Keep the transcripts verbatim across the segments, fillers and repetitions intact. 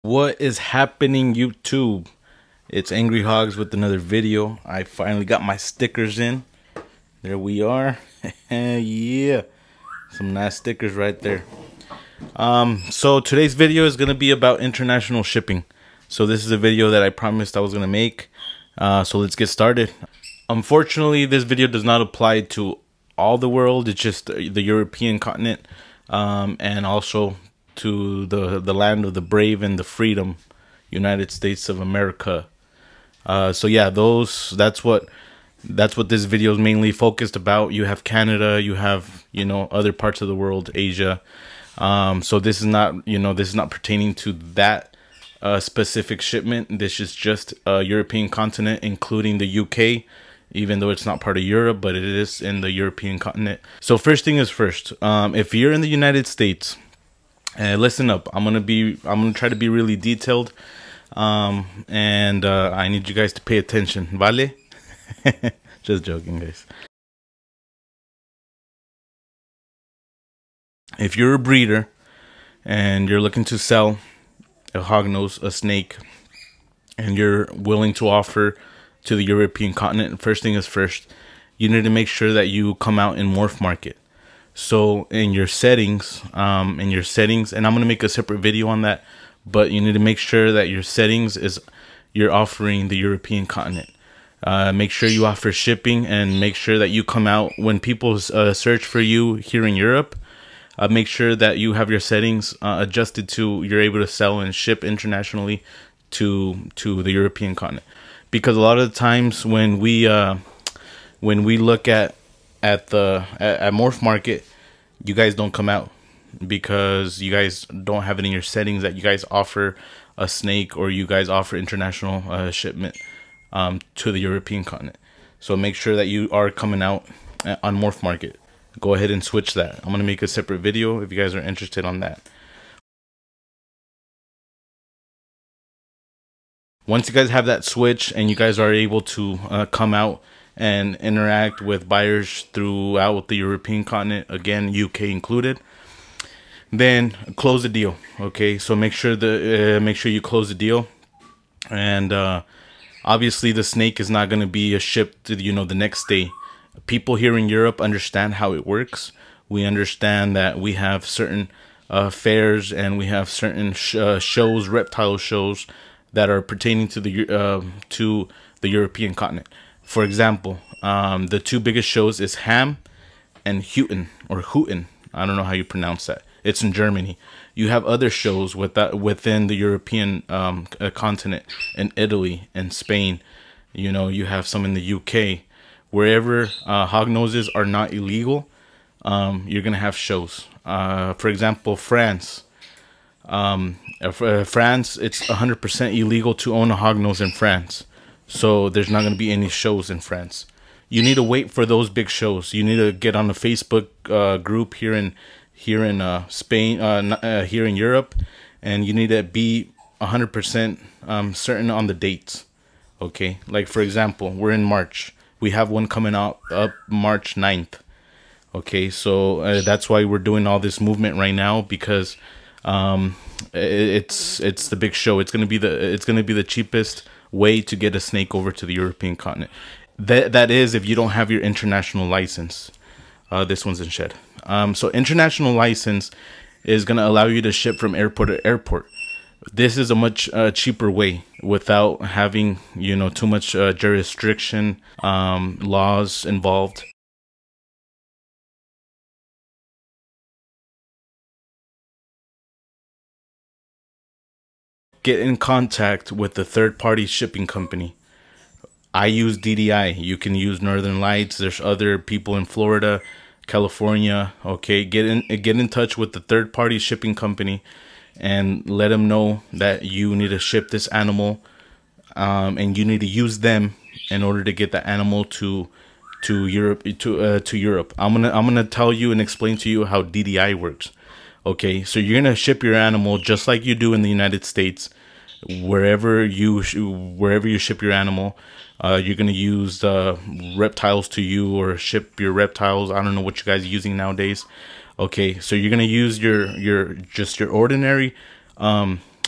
What is happening, YouTube? It's Angry Hogs with another video. I finally got my stickers in. There we are. Yeah, some nice stickers right there. Um, so today's video is gonna be about international shipping. So this is a video that I promised I was gonna make. Uh, so let's get started. Unfortunately, this video does not apply to all the world. It's just the European continent, um, and also to the the land of the brave and the freedom, United States of America. Uh, so yeah, those that's what that's what this video is mainly focused about. You have Canada, you have you know other parts of the world, Asia. Um, so this is not you know this is not pertaining to that uh, specific shipment. This is just a European continent, including the U K. Even though it's not part of Europe, but it is in the European continent. So first thing is first, um, if you're in the United States, uh, listen up. I'm gonna be, I'm gonna try to be really detailed, um, and uh, I need you guys to pay attention. Vale? Just joking, guys. If you're a breeder and you're looking to sell a hognose, a snake, and you're willing to offer to the European continent, first thing is first, you need to make sure that you come out in morph market. So in your settings, um, in your settings, and I'm gonna make a separate video on that, but you need to make sure that your settings is you're offering the European continent. Uh, make sure you offer shipping, and make sure that you come out when people uh, search for you here in Europe. Uh, make sure that you have your settings uh, adjusted to you're able to sell and ship internationally to to the European continent. Because a lot of the times when we uh, when we look at at the at, at morph market, you guys don't come out because you guys don't have it in your settings that you guys offer a snake or you guys offer international uh, shipment um, to the European continent. So make sure that you are coming out on morph market. Go ahead and switch that. I'm gonna make a separate video if you guys are interested on that. Once you guys have that switch and you guys are able to uh, come out and interact with buyers throughout the European continent, again, U K included, then close the deal. Okay, so make sure the uh, make sure you close the deal, and uh, obviously the snake is not going to be shipped to you know the next day. People here in Europe understand how it works. We understand that we have certain uh, fairs and we have certain sh uh, shows, reptile shows, that are pertaining to the uh, to the European continent. For example, um, the two biggest shows is Ham and Huten or Huten. I don't know how you pronounce that. It's in Germany. You have other shows with that within the European um, uh, continent, in Italy and Spain. You know, you have some in the U K. Wherever uh, hognoses are not illegal, um, you're gonna have shows. Uh, for example, France. Um, uh, France, it's one hundred percent illegal to own a hognose in France. So there's not going to be any shows in France. You need to wait for those big shows. You need to get on the Facebook uh, group here in here in uh, Spain, uh, uh, here in Europe, and you need to be one hundred percent um, certain on the dates. Okay, like for example, we're in March. We have one coming up up March ninth. Okay, so uh, that's why we're doing all this movement right now, because um it's it's the big show. It's gonna be the it's gonna be the cheapest way to get a snake over to the European continent. That that is if you don't have your international license. Uh, this one's in shed. Um, so international license is gonna allow you to ship from airport to airport. This is a much uh, cheaper way without having you know too much uh, jurisdiction, um, laws involved. Get in contact with the third-party shipping company. I use D D I. You can use Northern Lights. There's other people in Florida, California. Okay, get in get in touch with the third-party shipping company and let them know that you need to ship this animal, um, and you need to use them in order to get the animal to to Europe to uh, to Europe. I'm gonna I'm gonna tell you and explain to you how D D I works. Okay, so you're gonna ship your animal just like you do in the United States, wherever you wherever you ship your animal. Uh, you're gonna use uh, reptiles to you, or ship your reptiles. I don't know what you guys are using nowadays. Okay, so you're gonna use your your just your ordinary um,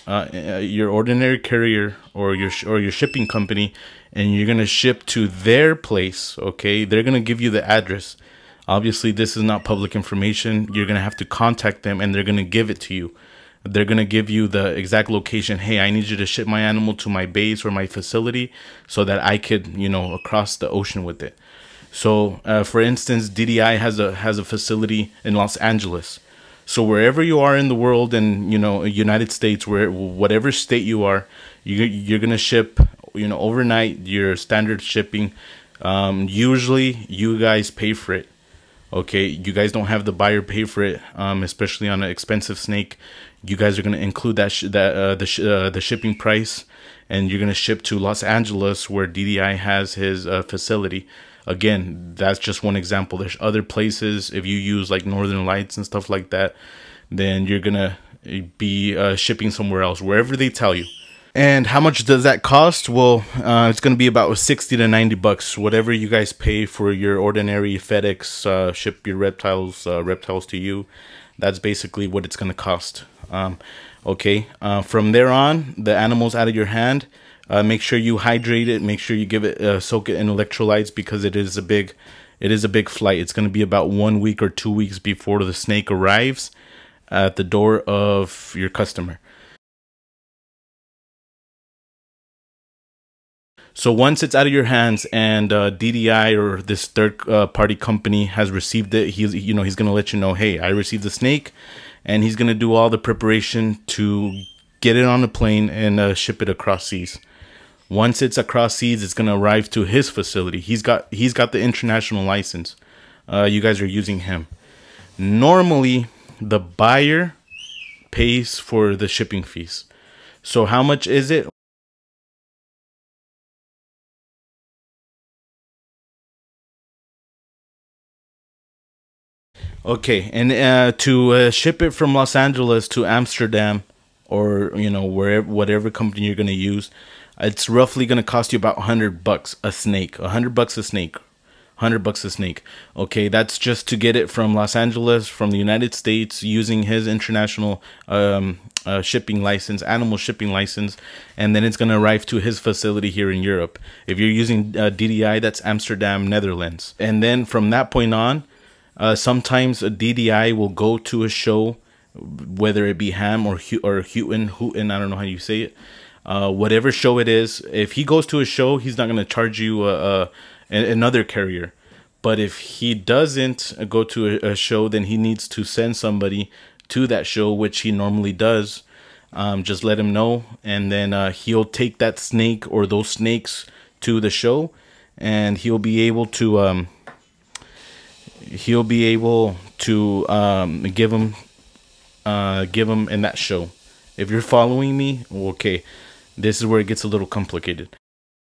uh, uh, your ordinary carrier or your sh or your shipping company, and you're gonna ship to their place, okay, they're gonna give you the address. Obviously, this is not public information. You're gonna have to contact them, and they're gonna give it to you. They're gonna give you the exact location. Hey, I need you to ship my animal to my base or my facility so that I could, you know, across the ocean with it. So, uh, for instance, D D I has a has a facility in Los Angeles. So wherever you are in the world, and you know, United States, where whatever state you are, you you're gonna ship, you know, overnight your standard shipping. Um, usually, you guys pay for it. Okay, you guys don't have the buyer pay for it, um, especially on an expensive snake. You guys are gonna include that sh that uh, the sh uh, the shipping price, and you're gonna ship to Los Angeles, where D D I has his uh, facility. Again, that's just one example. There's other places. If you use like Northern Lights and stuff like that, then you're gonna be uh, shipping somewhere else, wherever they tell you. And how much does that cost? Well, uh, it's gonna be about sixty to ninety bucks, whatever you guys pay for your ordinary FedEx uh, ship your reptiles uh, reptiles to you. That's basically what it's gonna cost. Um, okay. Uh, from there on, the animal's out of your hand. Uh, make sure you hydrate it. Make sure you give it uh, soak it in electrolytes, because it is a big, it is a big flight. It's going to be about one week or two weeks before the snake arrives at the door of your customer. So once it's out of your hands, and uh, D D I or this third uh, party company has received it, he's you know he's going to let you know, hey, I received the snake, and he's going to do all the preparation to get it on a plane and uh, ship it across seas. Once it's across seas, it's going to arrive to his facility. He's got he's got the international license. Uh, you guys are using him. Normally, the buyer pays for the shipping fees. So how much is it? Okay, and uh, to uh, ship it from Los Angeles to Amsterdam, or you know wherever whatever company you're going to use, it's roughly going to cost you about a hundred bucks a snake. A hundred bucks a snake. Hundred bucks a snake. Okay, that's just to get it from Los Angeles, from the United States, using his international um, uh, shipping license, animal shipping license, and then it's going to arrive to his facility here in Europe. If you're using uh, D D I, that's Amsterdam, Netherlands. And then from that point on, uh, sometimes a D D I will go to a show, whether it be Ham or Hu or Houghton, Houghton, I don't know how you say it. Uh, whatever show it is, if he goes to a show, he's not going to charge you uh, uh, another carrier. But if he doesn't go to a, a show, then he needs to send somebody to that show, which he normally does. Um, just let him know, and then uh, he'll take that snake or those snakes to the show, and he'll be able to um, he'll be able to um, give them uh, give them in that show. If you're following me, okay. This is where it gets a little complicated.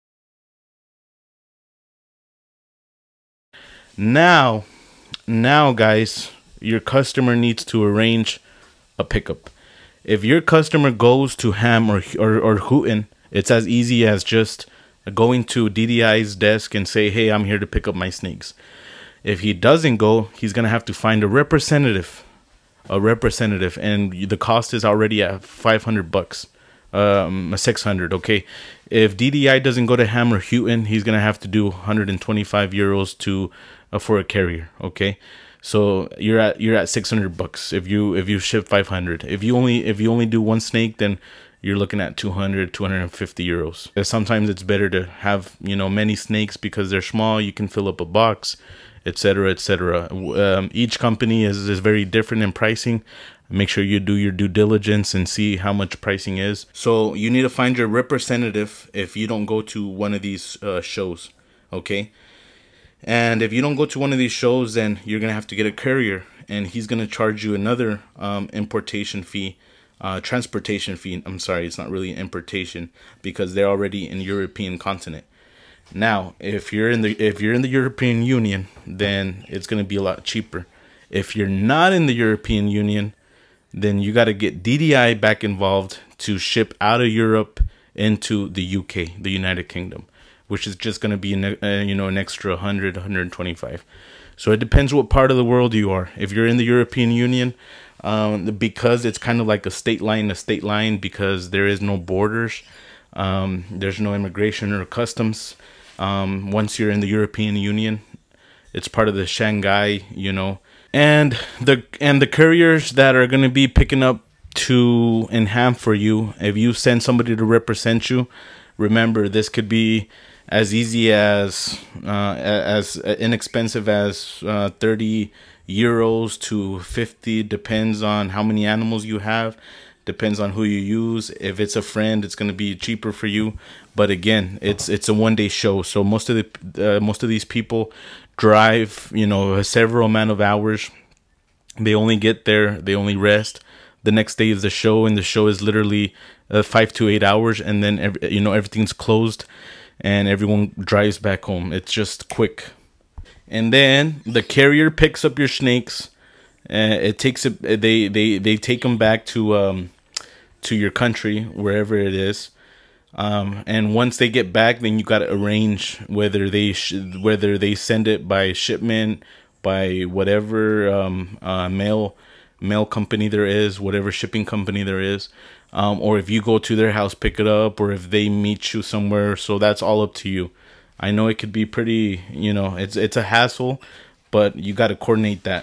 Now, now guys, your customer needs to arrange a pickup. If your customer goes to Ham or or, or Houghton, it's as easy as just going to D D I's desk and say, hey, I'm here to pick up my snakes. If he doesn't go, he's going to have to find a representative, a representative, and the cost is already at five hundred bucks. Um, six hundred. Okay, if D D I doesn't go to Ham or Houghton, he's gonna have to do one hundred twenty-five euros to uh, for a carrier. Okay, so you're at you're at six hundred bucks if you if you ship five hundred. If you only if you only do one snake, then you're looking at two hundred, two hundred fifty euros. Sometimes it's better to have, you know, many snakes because they're small. You can fill up a box, etc, etc. Um, each company is is very different in pricing. Make sure you do your due diligence and see how much pricing is. So you need to find your representative if you don't go to one of these uh, shows, okay? And if you don't go to one of these shows, then you're gonna have to get a courier, and he's gonna charge you another um, importation fee, uh, transportation fee. I'm sorry, it's not really importation because they're already in European continent. Now, if you're in the if you're in the European Union, then it's gonna be a lot cheaper. If you're not in the European Union, then you got to get D D I back involved to ship out of Europe into the U K, the United Kingdom, which is just going to be an, uh, you know, an extra one hundred, one hundred twenty-five. So it depends what part of the world you are. If you're in the European Union, um, because it's kind of like a state line, a state line because there is no borders. Um, there's no immigration or customs. Um, once you're in the European Union, it's part of the Shanghai, you know. And the and the couriers that are going to be picking up to in ham for you, if you send somebody to represent you, remember this could be as easy as uh, as inexpensive as uh, thirty euros to fifty, depends on how many animals you have, depends on who you use. If it's a friend, it's going to be cheaper for you. But again, it's it's a one day show, so most of the uh, most of these people drive, you know, a several amount of hours. They only get there, they only rest. The next day is the show, and the show is literally uh, five to eight hours, and then every, you know, everything's closed, and everyone drives back home. It's just quick. And then the carrier picks up your snakes. Uh, it takes it. They they they take them back to um to your country, wherever it is. Um, and once they get back, then you got to arrange whether they sh whether they send it by shipment, by whatever um, uh, mail mail company there is, whatever shipping company there is, um, or if you go to their house, pick it up, or if they meet you somewhere. So that's all up to you. I know it could be pretty, you know, it's it's a hassle, but you got to coordinate that.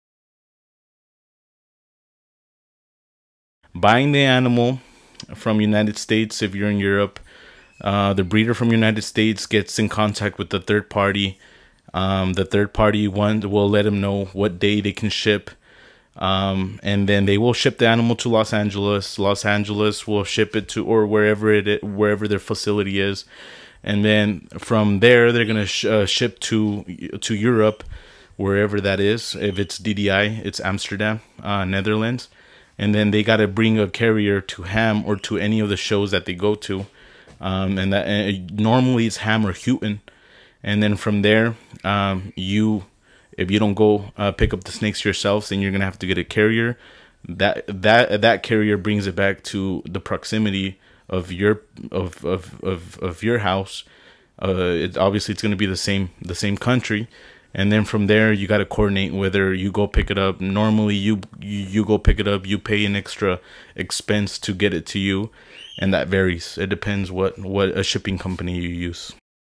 Buying the animal from United States, if you're in Europe, uh, the breeder from United States gets in contact with the third party. Um, the third party one will let them know what day they can ship, um, and then they will ship the animal to Los Angeles. Los Angeles will ship it to or wherever it wherever their facility is, and then from there they're gonna sh uh, ship to to Europe, wherever that is. If it's D D I, it's Amsterdam, uh, Netherlands. And then they got to bring a carrier to Ham or to any of the shows that they go to. Um, and that uh, normally it's Ham or Houghton. And then from there, um, you, if you don't go uh, pick up the snakes yourselves, then you're going to have to get a carrier. That that that carrier brings it back to the proximity of your of of of, of your house. Uh, it, obviously, it's going to be the same the same country. And then from there, you got to coordinate whether you go pick it up. Normally, you, you you go pick it up. You pay an extra expense to get it to you, and that varies. It depends what what a shipping company you use.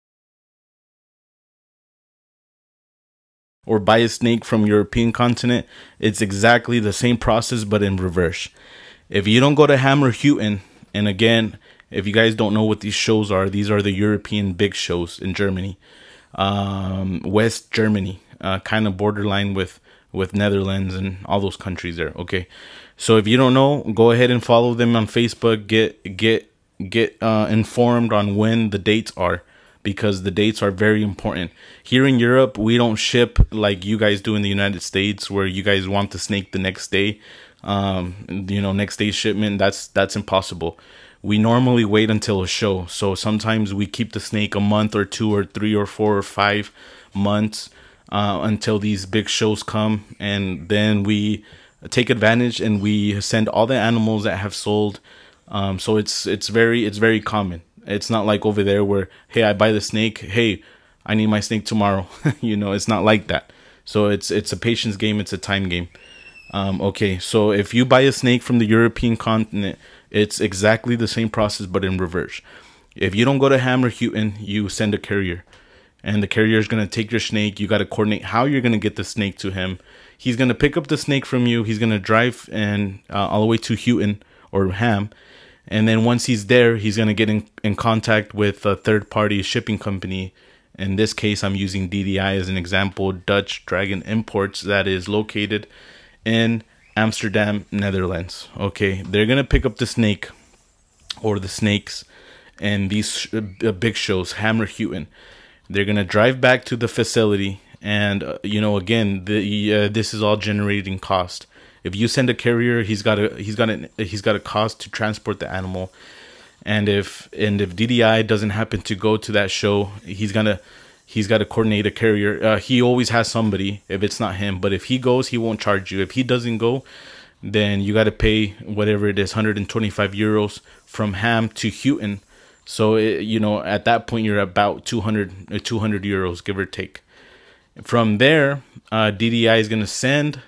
Or buy a snake from European continent. It's exactly the same process, but in reverse. If you don't go to Ham or Houghton, and again, if you guys don't know what these shows are, these are the European big shows in Germany. Um, West Germany, uh, kind of borderline with with Netherlands and all those countries there. Okay, so if you don't know, go ahead and follow them on Facebook. Get get get uh, informed on when the dates are, because the dates are very important. Here in Europe, we don't ship like you guys do in the United States, where you guys want the snake the next day. Um, you know, next day shipment. That's that's impossible. We normally wait until a show. So sometimes we keep the snake a month or two or three or four or five months uh, until these big shows come. And then we take advantage and we send all the animals that have sold. Um, so it's it's very it's very common. It's not like over there where, hey, I buy the snake. Hey, I need my snake tomorrow. You know, it's not like that. So it's it's a patience game. It's a time game. Um, okay, so if you buy a snake from the European continent, it's exactly the same process, but in reverse. If you don't go to Ham or Houghton, you send a carrier. And the carrier is going to take your snake. You got to coordinate how you're going to get the snake to him. He's going to pick up the snake from you. He's going to drive and uh, all the way to Houghton or Ham. And then once he's there, he's going to get in, in contact with a third-party shipping company. In this case, I'm using D D I as an example, Dutch Dragon Imports, that is located in Amsterdam, Netherlands. Okay, they're gonna pick up the snake or the snakes and these sh uh, big shows, Ham or Houghton. They're gonna drive back to the facility, and uh, you know, again, the uh, this is all generating cost. If you send a carrier, he's got a he's got a he's got a cost to transport the animal, and if and if D D I doesn't happen to go to that show, he's gonna He's got to coordinate a carrier. Uh, he always has somebody if it's not him. But if he goes, he won't charge you. If he doesn't go, then you got to pay whatever it is, one hundred twenty-five euros from Ham to Houghton. So, it, you know, at that point, you're about two hundred, uh, two hundred euros, give or take. From there, uh, D D I is going to send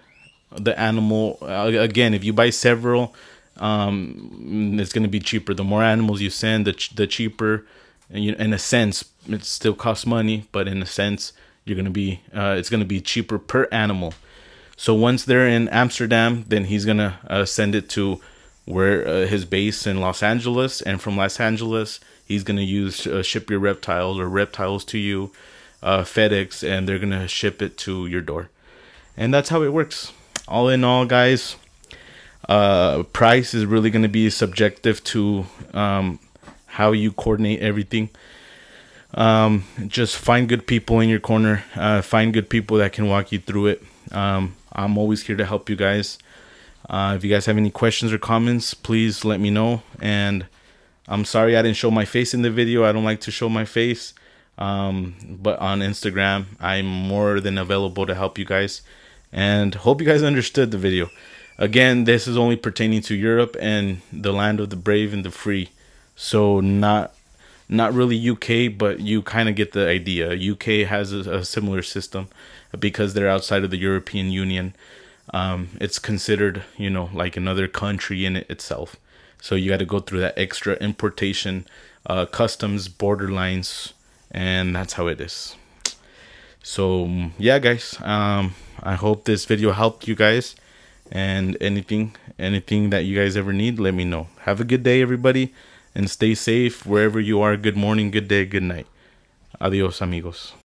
the animal. Uh, again, if you buy several, um, it's going to be cheaper. The more animals you send, the ch- the cheaper. And you, in a sense, it still costs money, but in a sense, you're going to be uh, it's going to be cheaper per animal. So once they're in Amsterdam, then he's going to uh, send it to where uh, his base in Los Angeles, and from Los Angeles, he's going to use uh, ship your reptiles or reptiles to you, uh, FedEx, and they're going to ship it to your door. And that's how it works. All in all, guys, uh, price is really going to be subjective to um, how you coordinate everything. Um, just find good people in your corner. Uh, find good people that can walk you through it. Um, I'm always here to help you guys. Uh, if you guys have any questions or comments, please let me know. And I'm sorry I didn't show my face in the video. I don't like to show my face. Um, but on Instagram, I'm more than available to help you guys. And hope you guys understood the video. Again, this is only pertaining to Europe and the land of the brave and the free. So not not really U K, but you kind of get the idea. U K has a, a similar system because they're outside of the European Union. Um, it's considered, you know, like another country in it itself. So you got to go through that extra importation, uh, customs, border lines, and that's how it is. So yeah, guys, um, I hope this video helped you guys. And anything, anything that you guys ever need, let me know. Have a good day, everybody. And stay safe wherever you are. Good morning, good day, good night. Adios, amigos.